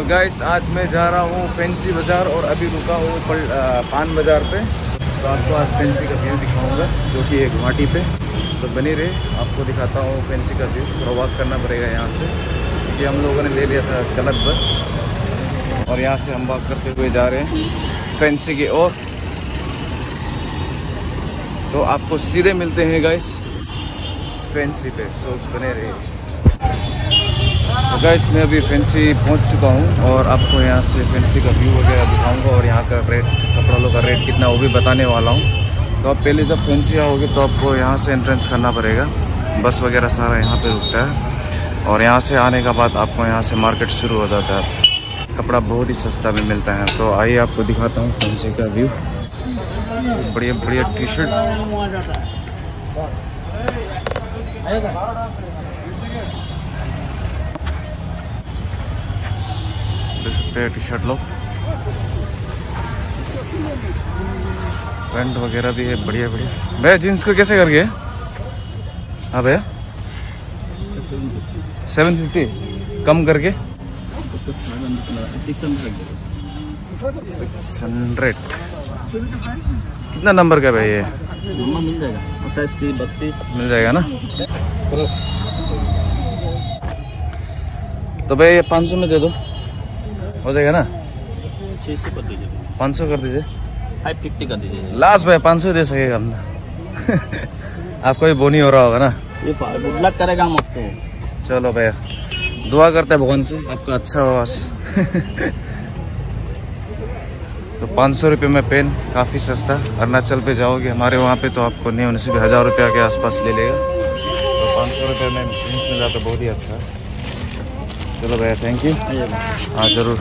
Guys आज मैं जा रहा हूँ फैंसी बाज़ार और अभी रुका हूँ पान बाज़ार पे। तो आपको आज फैंसी का व्यू दिखाऊंगा जो कि है गुवाहाटी पे। तो बने रहे, आपको दिखाता हूँ फैंसी का व्यू। थोड़ा वॉक करना पड़ेगा यहाँ से क्योंकि हम लोगों ने ले लिया था गलत बस और यहाँ से हम वॉक करते हुए जा रहे हैं फैंसी की ओर। तो आपको सीधे मिलते हैं गाइस फैंसी पे। सो बने रहे। तो गाइस मैं अभी फैंसी पहुंच चुका हूं और आपको यहां से फैंसी का व्यू वगैरह दिखाऊंगा और यहां का रेट, कपड़ों का रेट कितना वो भी बताने वाला हूं। तो आप पहले जब फैंसी आओगे तो आपको यहां से एंट्रेंस करना पड़ेगा। बस वगैरह सारा यहां पे रुकता है और यहां से आने का बाद आपको यहां से मार्केट शुरू हो जाता है। कपड़ा बहुत ही सस्ता में मिलता है। तो आइए आपको दिखाता हूँ फैंसी का व्यू। बढ़िया बढ़िया टी शर्ट, टी शर्ट लो, पैंट वगैरह भी है बढ़िया बढ़िया। भैया जीन्स को कैसे करके? हाँ भैया 750 कम करके 600। कितना नंबर का भैया? मिल जाएगा 28 32 मिल जाएगा ना। तो भैया ये 500 में दे दो, हो जाएगा ना? 600 कर दीजिए, 500 कर दीजिए, 550 कर दीजिए लास्ट भाई 500 दे सकेगा हमने। आपको भी बोनी हो रहा होगा ना? ये गुड लक करेगा हम आपको। चलो भैया दुआ करते हैं भगवान से आपका अच्छा हो बस। तो 500 रुपये में पेन, काफ़ी सस्ता। अरुणाचल पे जाओगे हमारे वहाँ पे तो आपको नहीं होने से भी 1000 रुपया के आसपास ले लेगा। तो 500 रुपये में जीन्स मिला तो बहुत ही अच्छा है। चलो भैया थैंक यू। हाँ ज़रूर।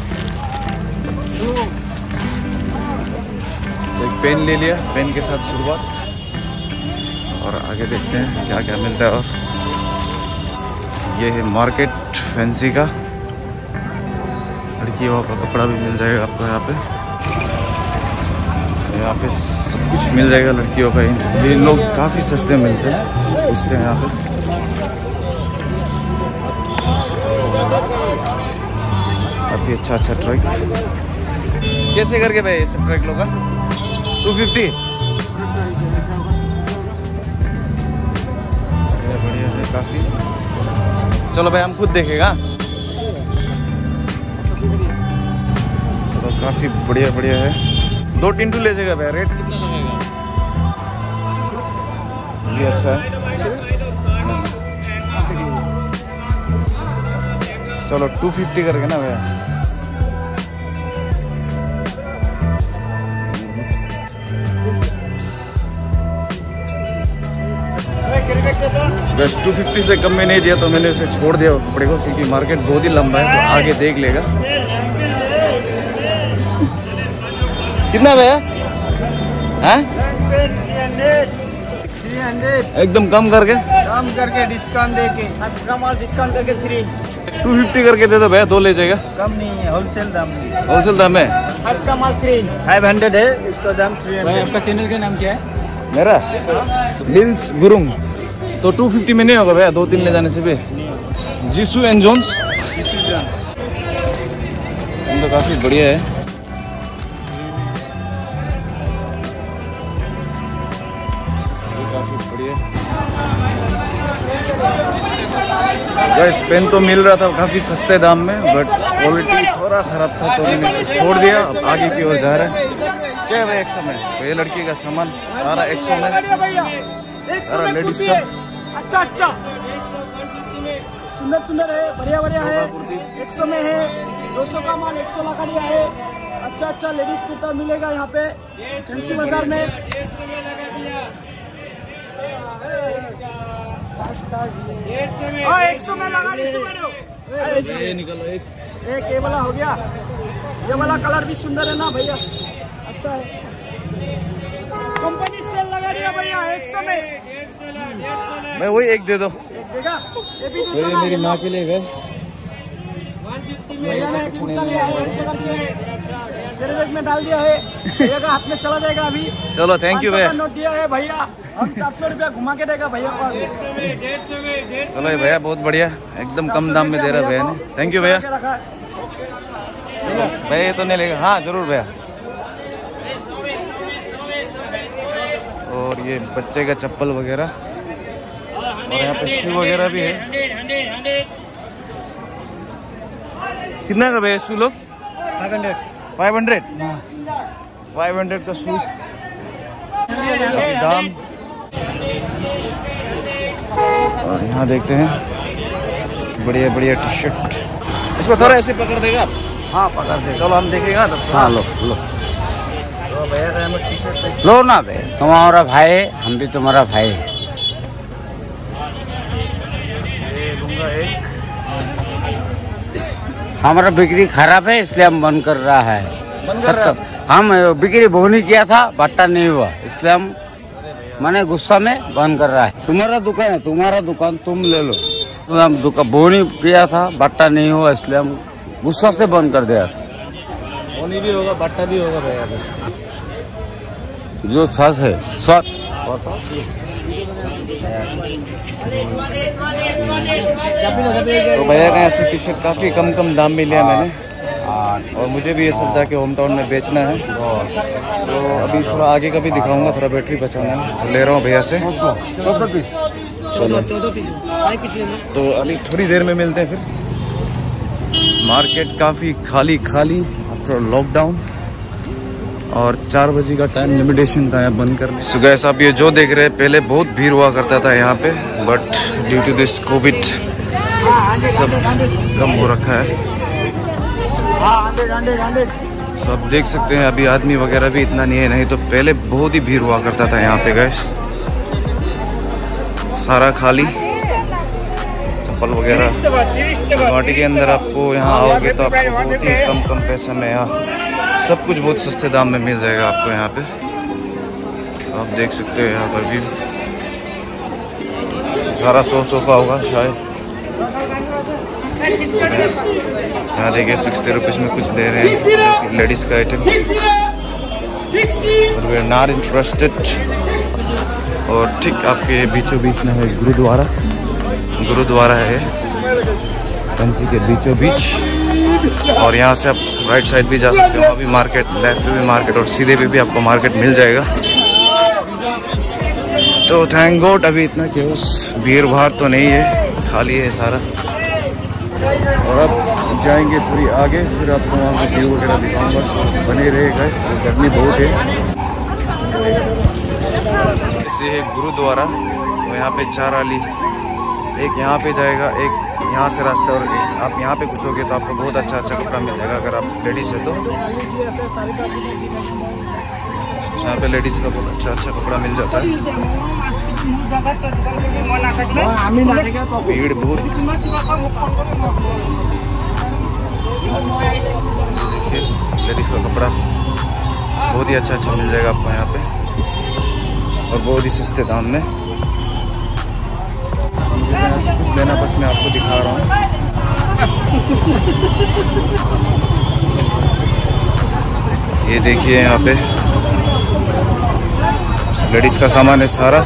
एक पेन ले लिया, पेन के साथ शुरुआत और आगे देखते हैं क्या क्या मिलता है। और ये है मार्केट फैंसी का, लड़कियों का कपड़ा भी मिल जाएगा आपको यहाँ पे। यहाँ पे सब कुछ मिल जाएगा लड़कियों का। ये लोग काफ़ी सस्ते मिलते हैं, पूछते हैं यहाँ पे। काफ़ी अच्छा अच्छा ट्रैक। कैसे करके भाई ये सब ट्रैक लोग का? 250। बढ़िया है काफ़ी। चलो भाई हम खुद देखेगा। चलो काफ़ी बढ़िया बढ़िया है। 2 टिंटू ले जाएगा भाई। रेट कितना लगेगा? ये अच्छा है। चलो 250 करके ना भैया। बस 250 से कम में नहीं दिया तो मैंने उसे छोड़ दिया कपड़े को क्योंकि मार्केट बहुत ही लंबा है। तो आगे देख लेगा। कितना भैया? हैं? 300 एकदम कम करके डिस्काउंट देके, डिस्काउंट करके 250 करके दे दो भैया। 2 ले जाएगा। कम नहीं है, होलसेल दाम है। होलसेल दाम है। आपका माल 500 है, इसका दाम 300। आपका चैनल का नाम क्या है? मेरा लिल्स गुरुंग। तो 250 में नहीं होगा भैया? 2-3 ले जाने से भी। जीसू एंड जोन्स तो काफ़ी बढ़िया है। काफ़ी बढ़िया गाइस। पेन तो मिल रहा था काफ़ी सस्ते दाम में बट क्वालिटी थोड़ा ख़राब था तो मैंने छोड़ दिया। अब आगे की ओर जा रहा है। क्या है भाई 100 में? तो ये लड़की का सामान सारा 100 में, सारा लेडीज का। अच्छा अच्छा सुंदर सुंदर है, बढ़िया बढ़िया है। 100 में है। 200 का माल 100 लगा दिया है। अच्छा अच्छा लेडीज कुर्ता मिलेगा यहाँ पे फैंसी बाजार में। 100 में लगा दी। ये निकलो एक ये वाला हो गया। ये वाला कलर भी सुंदर है ना भैया, अच्छा है। कंपनी सेल लगा दिया भैया 100 में। मैं वही एक दे दो। एक देगा? ये भी दे ये मेरी माँ के लिए बस। भैया ने कुर्ता लिया है 100 करके, मेरे बैग में डाल दिया है। भैया का हाथ में चला जाएगा अभी। चलो थैंक यू भैया। नोट दिया है भैया, हम 400 रुपया घुमा के देगा भैया को। चलो भैया बहुत बढ़िया, एकदम कम दाम में दे रहा है भैया ने। थैंक यू भैया। भैया ये तो नहीं लेगा। हाँ जरूर भैया। और ये बच्चे का चप्पल वगैरह, और यहाँ पे शू वगैरह भी है। कितना का भैया शू लोग? 500 500 का शू दाम। और यहाँ देखते हैं बढ़िया बढ़िया टी शर्ट। इसको थोड़ा ऐसे पकड़ देगा आप? हाँ पकड़ दे। चलो हम देखेगा तब। हाँ लो लो तो भैया का हमें टी शर्ट लो ना बे, तुम्हारा भाई है, हम भी तुम्हारा भाई है। ये लूंगा एक। हमारा बिक्री खराब है इसलिए हम बंद कर रहा है। बंद कर रहा है? हम बिक्री बोनी किया था, बट्टा नहीं हुआ, इसलिए हम मैंने गुस्सा में बंद कर रहा है। तुम्हारा दुकान है, तुम्हारा दुकान तुम ले लो। तो हम दुकान बोनी किया था, बट्टा नहीं हुआ, इसलिए हम गुस्सा से बंद कर दिया। बोनी भी होगा, बट्टा भी होगा भैया। जो सच है सच। तो भैया का ऐसे टी शर्ट काफ़ी कम दाम में लिया मैंने, और मुझे भी ये सब जाके होम टाउन में बेचना है। तो अभी थोड़ा आगे का भी दिखाऊंगा, थोड़ा बैटरी बचाना है, तो ले रहा हूँ भैया से। 14 पीस। चलो तो अभी थोड़ी देर में मिलते हैं फिर। मार्केट काफ़ी खाली आफ्टर लॉकडाउन, और 4 बजे का टाइम लिमिटेशन था यहाँ बंद करने। सो गाइस आप ये जो देख रहे हैं, पहले बहुत भीड़ हुआ करता था यहाँ पे, but due to this covid सब कम हो रखा है। सब देख सकते हैं अभी आदमी वगैरह भी इतना नहीं है, नहीं तो पहले बहुत ही भीड़ हुआ करता था यहाँ पे गाइस। सारा खाली, चप्पल वगैरह। गुवाहाटी के अंदर आपको यहाँ आओगे तो आपको बहुत ही कम पैसा में यहाँ सब कुछ बहुत सस्ते दाम में मिल जाएगा आपको यहाँ पे। तो आप देख सकते हैं यहाँ पर भी सारा 100 का होगा शायद। यहाँ देखिए 60 रुपीज़ में कुछ दे रहे हैं लेडीज़ का आइटम। और वी आर नॉट इंटरेस्टेड। और ठीक आपके बीचों बीच में है गुरुद्वारा है फैंसी के बीचों बीच। और यहाँ से आप राइट साइड भी जा सकते हो, अभी मार्केट, लेफ्ट पे भी मार्केट, और सीधे पे भी आपको मार्केट मिल जाएगा। तो थैंक गॉड अभी इतना केवस भीड़ भाड़ तो नहीं है, खाली है सारा। और अब जाएंगे थोड़ी आगे, फिर आपको वहाँ पे व्यू वगैरह दिखाऊंगा। बने रहेगा, तो गर्मी बहुत है। इसे है गुरुद्वारा, तो यहाँ पे 4 आली, एक यहाँ पे जाएगा, एक यहाँ से रास्ता, और एक आप यहाँ पे घुसोगे तो आपको बहुत अच्छा कपड़ा मिल जाएगा अगर आप लेडीज़ है तो। यहाँ पे लेडीज़ का बहुत अच्छा कपड़ा मिल जाता है। भीड़ बहुत। देखिए लेडीज़ का कपड़ा बहुत ही अच्छा मिल जाएगा आपको यहाँ पे, और बहुत ही सस्ते दाम में। कुछ लेना बस मैं आपको दिखा रहा हूँ। ये देखिए यहाँ पे लेडीज का सामान है सारा।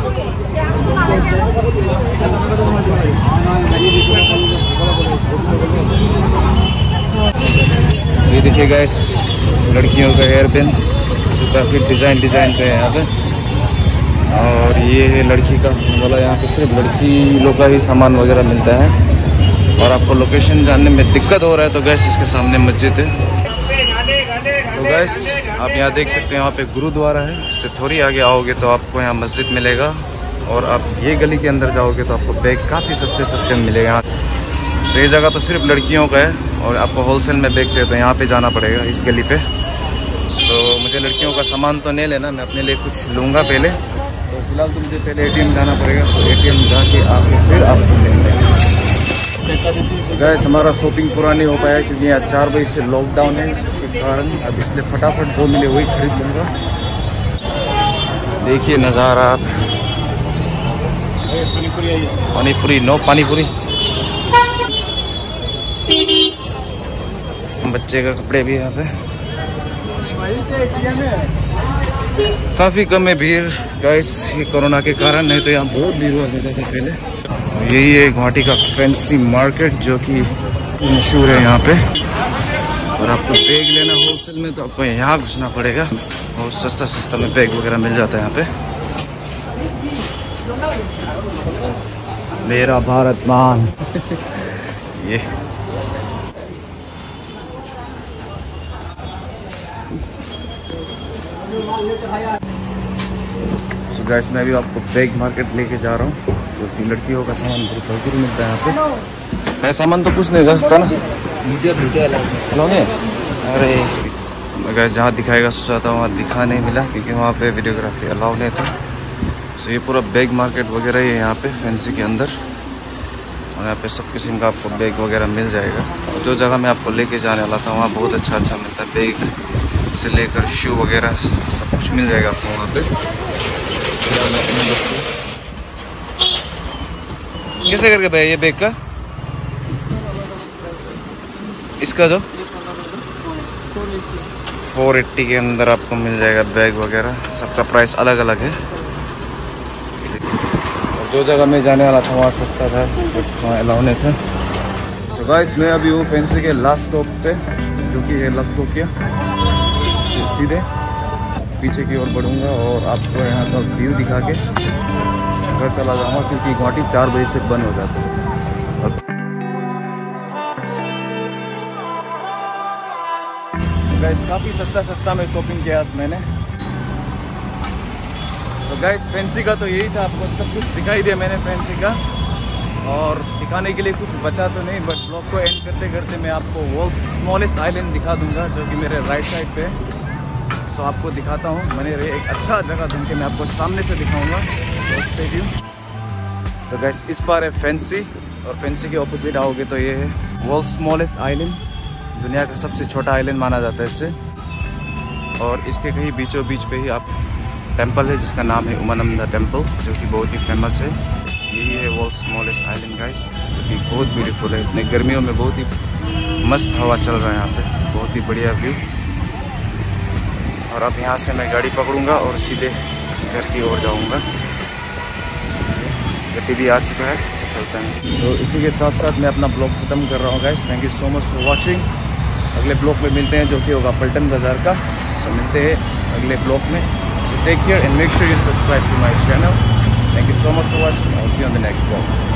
ये देखिए गाइस लड़कियों का हेयर पिन जो काफ़ी डिज़ाइन पे है यहाँ पे। और ये है लड़की का वाला, यहाँ पे सिर्फ लड़की लोग का ही सामान वगैरह मिलता है। और आपको लोकेशन जानने में दिक्कत हो रहा है तो गैस इसके सामने मस्जिद है। तो गैस आप यहाँ देख सकते हैं, वहाँ पे गुरुद्वारा है। इससे थोड़ी आगे आओगे तो आपको यहाँ मस्जिद मिलेगा, और आप ये गली के अंदर जाओगे तो आपको बैग काफ़ी सस्ते मिलेगा यहाँ। तो ये जगह तो सिर्फ लड़कियों का है, और आपको होलसेल में बैग चाहिए तो यहाँ पे जाना पड़ेगा इस गली पे। तो मुझे लड़कियों का सामान तो नहीं लेना, मैं अपने लिए कुछ लूँगा पहले। तो फिलहाल तो मुझे पहले ATM जाना पड़ेगा, तो ATM जाके आके फिर आपको लेंगे। गैस हमारा शॉपिंग पूरा नहीं हो पाया क्योंकि यहाँ 4 बजे से लॉकडाउन है, जिसके कारण अब इसलिए फटाफट जो मिले वही खरीद लूँगा। देखिए नज़ारा आप, पानीपुरी, नो पानीपुरी। बच्चे का कपड़े भी यहाँ पे काफ़ी कम है भीड़ गाइस, ये कोरोना के कारण, नहीं तो यहाँ बहुत भीड़ हुआ करता था पहले। यही है गुवाहाटी का फैंसी मार्केट जो कि मशहूर है यहाँ पे। और आपको बैग लेना होलसेल में तो आपको यहाँ घुसना पड़ेगा। बहुत सस्ता में बैग वगैरह मिल जाता है यहाँ पे। मेरा भारत महान। ये गाइस मैं भी आपको बैग मार्केट लेके जा रहा हूँ, जो कि लड़कियों का सामान बहुत भरपूर मिलता है यहाँ पे। सामान तो कुछ नहीं जा सकता ना, वीडियो नहीं। अरे अगर जहाँ दिखाएगा सोचा था वहाँ दिखा नहीं मिला, क्योंकि वहाँ पे वीडियोग्राफी अलाउ नहीं था। तो ये पूरा बैग मार्केट वगैरह ही है यहाँ पे फैंसी के अंदर, और यहाँ पे सब किस्म का आपको बैग वगैरह मिल जाएगा। और जो जगह मैं आपको लेके जाने वाला था वहाँ बहुत अच्छा मिलता है, बैग से लेकर शू वगैरह सब कुछ मिल जाएगा आपको वहाँ पे। कैसे करके भैया ये बैग का, इसका जो 480 के अंदर आपको मिल जाएगा बैग वगैरह, सबका प्राइस अलग अलग है। और जो जगह मैं जाने वाला था वहाँ सस्ता था, बट वहाँ अलाउ नहीं था। तो गाइस मैं अभी हूँ फैंसी के लास्ट स्टॉप पे, जो कि है लखनऊ। सीधे पीछे की ओर बढ़ूंगा और आपको यहाँ का व्यू दिखा के घर चला जाऊँगा, क्योंकि गुवाहाटी 4 बजे से बंद हो जाता है। गाइस काफ़ी सस्ता में शॉपिंग किया मैंने। तो गाइस फैंसी का तो यही था, आपको सब कुछ दिखाई दिया मैंने फैंसी का, और दिखाने के लिए कुछ बचा तो नहीं, बट ब्लॉग को एंड करते करते मैं आपको वर्ल्ड्स स्मॉलेस्ट आइलैंड दिखा दूंगा, जो कि मेरे राइट साइड पे है। सो आपको दिखाता हूँ, मैंने एक अच्छा जगह ढूंढ के मैं आपको सामने से दिखाऊंगा। तो गाइस इस पार है फैंसी, और फैंसी के ऑपोजिट आओगे तो ये है वर्ल्ड स्मॉलेस्ट आइलैंड, दुनिया का सबसे छोटा आइलैंड माना जाता है इससे। और इसके कहीं बीचों बीच पे ही आप टेंपल है जिसका नाम है उमानंदा टेंपल, जो कि बहुत ही फेमस है। यही है वर्ल्ड स्मॉलेस्ट आइलैंड गाइस, जो कि बहुत ब्यूटीफुल है। इतने गर्मियों में बहुत ही मस्त हवा चल रहा है यहाँ पे, बहुत ही बढ़िया व्यू। और अब यहाँ से मैं गाड़ी पकड़ूंगा और सीधे घर की ओर जाऊंगा। गड्डी भी आ चुका है, चलता है। सो इसी के साथ साथ मैं अपना ब्लॉग खत्म कर रहा हूँ guys. Thank you so much for watching. अगले ब्लॉग में मिलते हैं, जो कि होगा पल्टन बाज़ार का। सो मिलते हैं अगले ब्लॉग में। So take care and make sure you subscribe to my channel. Thank you so much for watching. I'll see you on the next vlog.